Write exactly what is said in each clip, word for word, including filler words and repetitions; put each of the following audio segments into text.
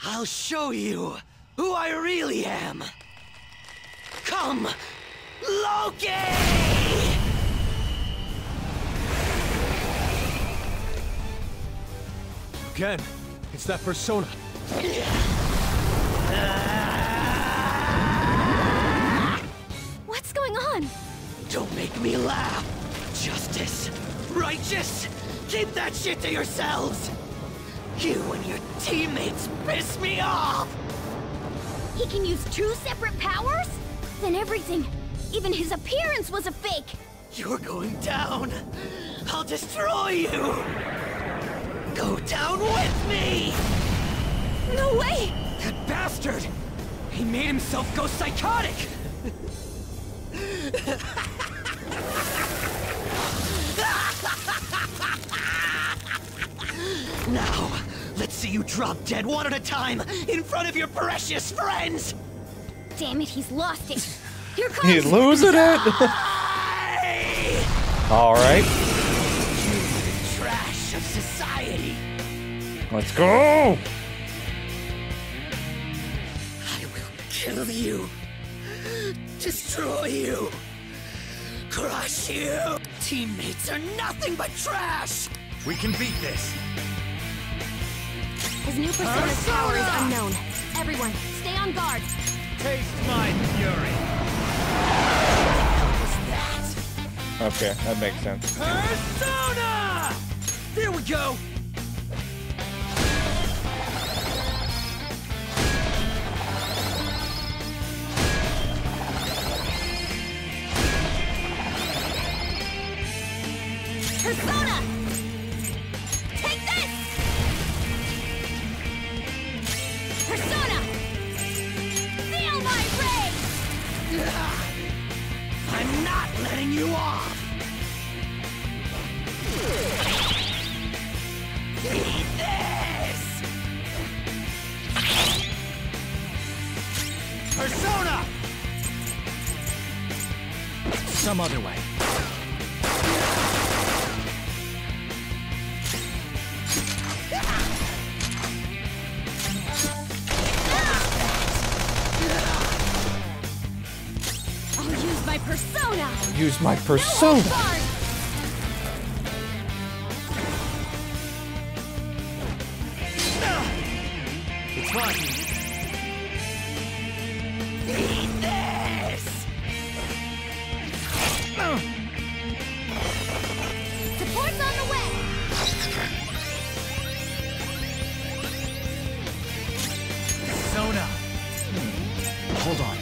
I'll show you who I really am. Come, Loki! Again, it's that persona. What's going on? Don't make me laugh. Justice, righteous, keep that shit to yourselves. You and your teammates piss me off. He can use two separate powers? Then everything, even his appearance was a fake. You're going down. I'll destroy you. Go down with me. No way! That bastard! He made himself go psychotic! Now, let's see you drop dead one at a time in front of your precious friends! Damn it, he's lost it. Here comes. He's losing it. All right. Trash of society! Let's go. I will kill you, destroy you, crush you. Teammates are nothing but trash. We can beat this. His new persona's power is unknown. Everyone, stay on guard. Taste my fury. What was that? Okay, that makes sense. Persona! There we go. Persona! Take this! Persona! Feel my rage! I'm not letting you off. Eat this! Persona! Some other way. I'll use my persona! Use my persona. No guard! It's fine. Eat this! Support's on the way! Persona. Hold on.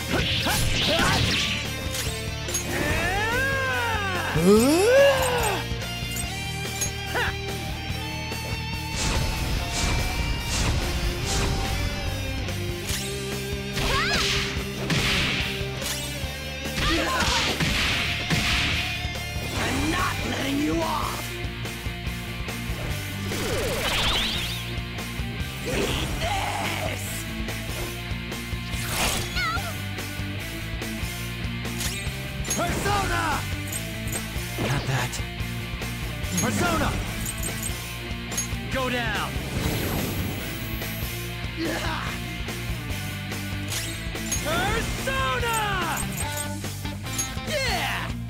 I'm not letting you off. Eat this! Persona! Not that. Persona! Go down! Persona! Yeah!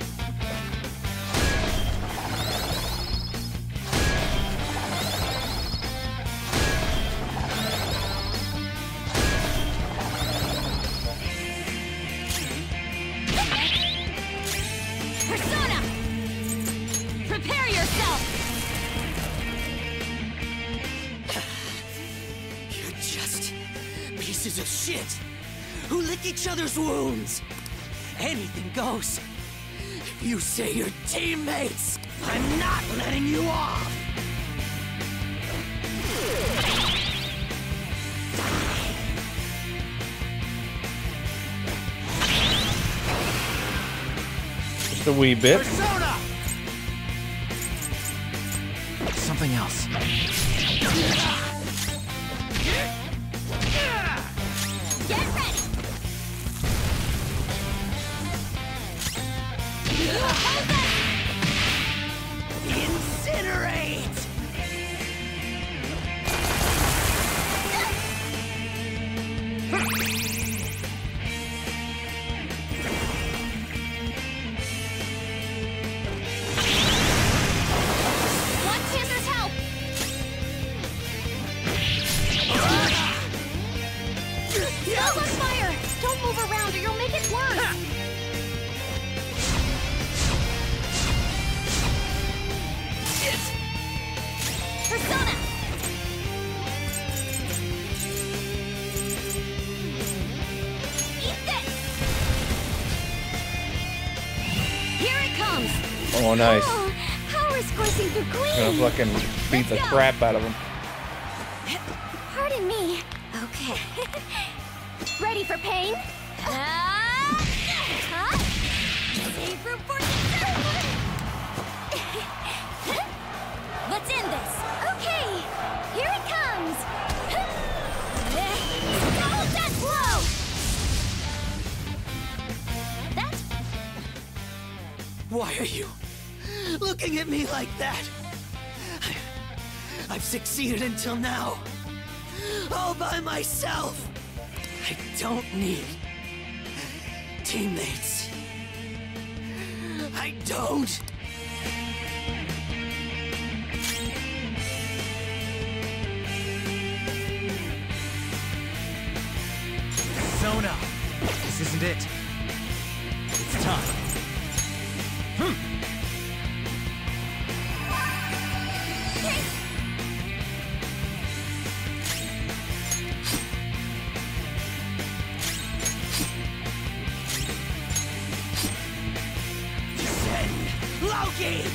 Persona! Prepare yourself! You're just pieces of shit who lick each other's wounds. Anything goes. If you say you're teammates, I'm not letting you off. Just a wee bit. Persona! Something else. Get ready! You oppose us! Incinerate! Oh, nice. Oh, power's coursing through Gonna Queen. fucking beat the Let's go. crap out of him. Pardon me. Okay. Ready for pain? Ah! Huh? Save room for Let's end this. Okay. Here it comes. Double death blow. That Why are you looking at me like that? I, I've succeeded until now. All by myself. I don't need teammates. I don't. Sona! This isn't it. It's time. Hmm. Loki!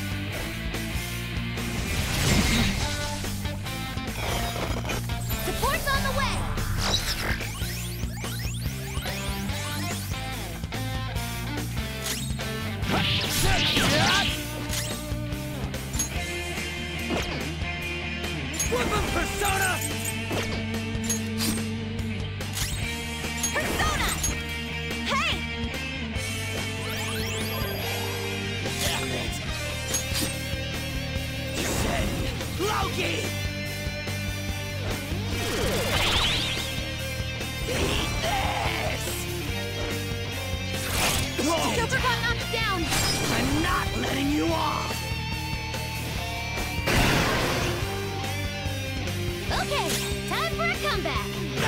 support's on the way. Weapon Persona! Persona! Hey! Damn it! Send Loki! Eat this! Whoa! Super got knocked down. I'm not letting you off! Okay, time for a comeback.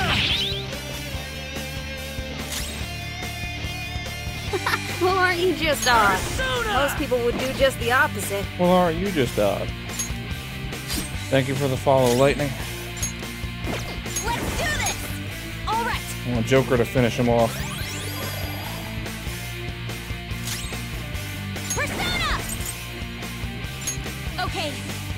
Well, aren't you just odd? Persona! Most people would do just the opposite. Well, aren't you just odd? Thank you for the follow, Lightning. Let's do this! Alright, I want Joker to finish him off. Persona! Okay,